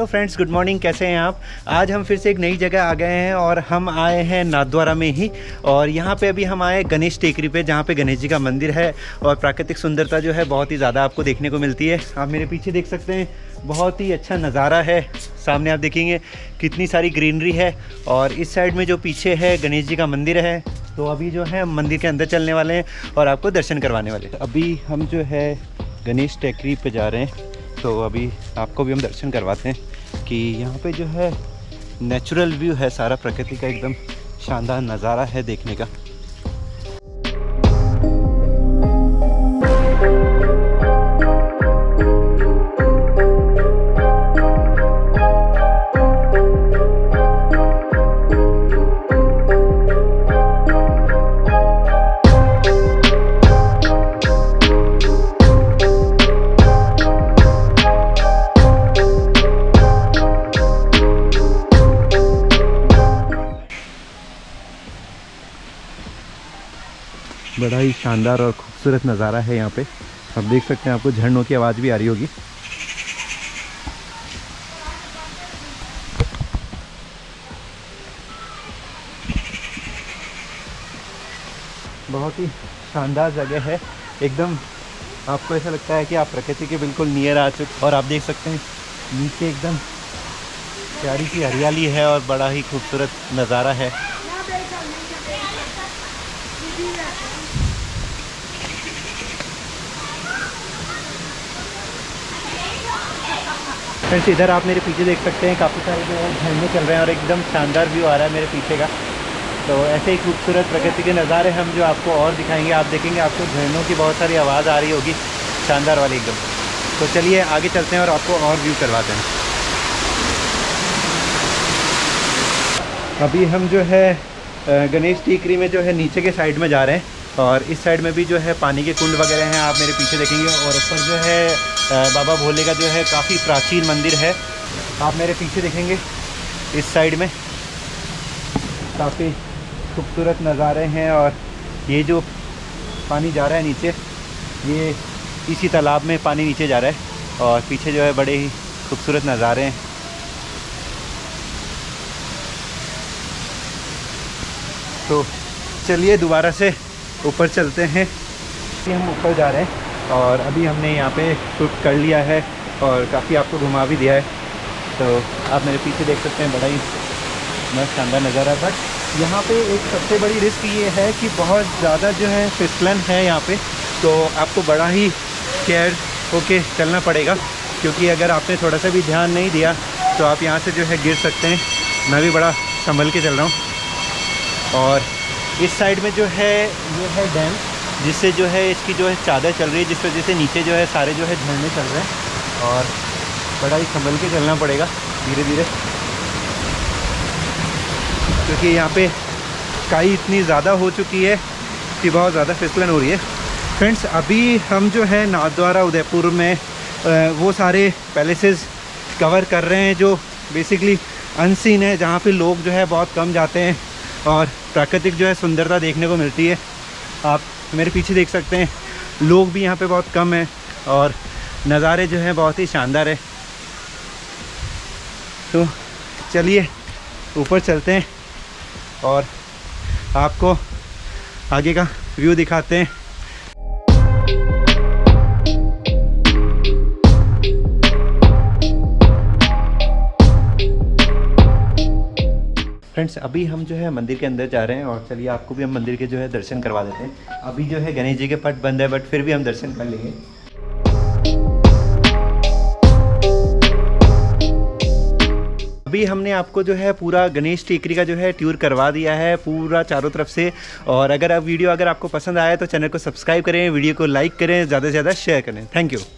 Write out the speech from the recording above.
Friends, good morning. कैसे हैं आप? आज हम फिर से एक नई जगह आ गए हैं और हम आए हैं नाथद्वारा में ही। और यहाँ पे अभी हम आए गणेश टेकरी पे, जहाँ पे गणेश जी का मंदिर है और प्राकृतिक सुंदरता जो है बहुत ही ज़्यादा आपको देखने को मिलती है। आप मेरे पीछे देख सकते हैं, बहुत ही अच्छा नज़ारा है। सामने आप देखेंगे कितनी सारी ग्रीनरी है और इस साइड में जो पीछे है गणेश जी का मंदिर है। तो अभी जो है मंदिर के अंदर चलने वाले हैं और आपको दर्शन करवाने वाले हैं। अभी हम जो है गणेश टेकरी पे जा रहे हैं, तो अभी आपको भी हम दर्शन करवाते हैं कि यहाँ पे जो है नेचुरल व्यू है, सारा प्रकृति का एकदम शानदार नज़ारा है देखने का। बड़ा ही शानदार और खूबसूरत नज़ारा है यहाँ पे। आप देख सकते हैं, आपको झरनों की आवाज़ भी आ रही होगी। बहुत ही शानदार जगह है एकदम। आपको ऐसा लगता है कि आप प्रकृति के बिल्कुल नियर आ चुके। और आप देख सकते हैं नीचे एकदम प्यारी सी हरियाली है और बड़ा ही खूबसूरत नज़ारा है। फ्रेंड्स, इधर आप मेरे पीछे देख सकते हैं काफ़ी सारे जो है झरने चल रहे हैं और एकदम शानदार व्यू आ रहा है मेरे पीछे का। तो ऐसे ही खूबसूरत प्रकृति के नज़ारे हम जो आपको और दिखाएंगे। आप देखेंगे आपको झरनों की बहुत सारी आवाज़ आ रही होगी, शानदार वाली एकदम। तो चलिए आगे चलते हैं और आपको और व्यू करवाते हैं। अभी हम जो है गणेश टेकरी में जो है नीचे के साइड में जा रहे हैं और इस साइड में भी जो है पानी के कुंड वगैरह हैं, आप मेरे पीछे देखेंगे। और ऊपर जो है बाबा भोले का जो है काफ़ी प्राचीन मंदिर है, आप मेरे पीछे देखेंगे। इस साइड में काफ़ी खूबसूरत नज़ारे हैं और ये जो पानी जा रहा है नीचे, ये इसी तालाब में पानी नीचे जा रहा है और पीछे जो है बड़े ही खूबसूरत नज़ारे हैं। तो चलिए दोबारा से ऊपर चलते हैं। हम ऊपर जा रहे हैं और अभी हमने यहाँ पे शूट कर लिया है और काफ़ी आपको घुमा भी दिया है। तो आप मेरे पीछे देख सकते हैं, बड़ा ही मस्त शानदार नज़ारा। बट यहाँ पे एक सबसे बड़ी रिस्क ये है कि बहुत ज़्यादा जो है फिसलन है यहाँ पे, तो आपको बड़ा ही केयर होके चलना पड़ेगा, क्योंकि अगर आपने थोड़ा सा भी ध्यान नहीं दिया तो आप यहाँ से जो है गिर सकते हैं। मैं भी बड़ा संभल के चल रहा हूँ। और इस साइड में जो है ये है डैम, जिससे जो है इसकी जो है चादर चल रही है, जिस वजह से नीचे जो है सारे जो है झरने चल रहे हैं और बड़ा ही संभल के चलना पड़ेगा धीरे धीरे, क्योंकि यहाँ पे काई इतनी ज़्यादा हो चुकी है कि बहुत ज़्यादा फिसलन हो रही है। फ्रेंड्स, अभी हम जो है नाथद्वारा उदयपुर में वो सारे पैलेसेस कवर कर रहे हैं जो बेसिकली अनसीन है, जहाँ पे लोग जो है बहुत कम जाते हैं और प्राकृतिक जो है सुंदरता देखने को मिलती है। आप मेरे पीछे देख सकते हैं, लोग भी यहाँ पे बहुत कम हैं और नज़ारे जो हैं बहुत ही शानदार है। तो चलिए ऊपर चलते हैं और आपको आगे का व्यू दिखाते हैं। फ्रेंड्स, अभी हम जो है मंदिर के अंदर जा रहे हैं और चलिए आपको भी हम मंदिर के जो है दर्शन करवा देते हैं। अभी जो है गणेश जी के पट बंद है, बट फिर भी हम दर्शन कर लेंगे। अभी हमने आपको जो है पूरा गणेश टेकरी का जो है टूर करवा दिया है पूरा चारों तरफ से। और अगर वीडियो आपको पसंद आया तो चैनल को सब्सक्राइब करें, वीडियो को लाइक करें, ज़्यादा से ज़्यादा शेयर करें। Thank you.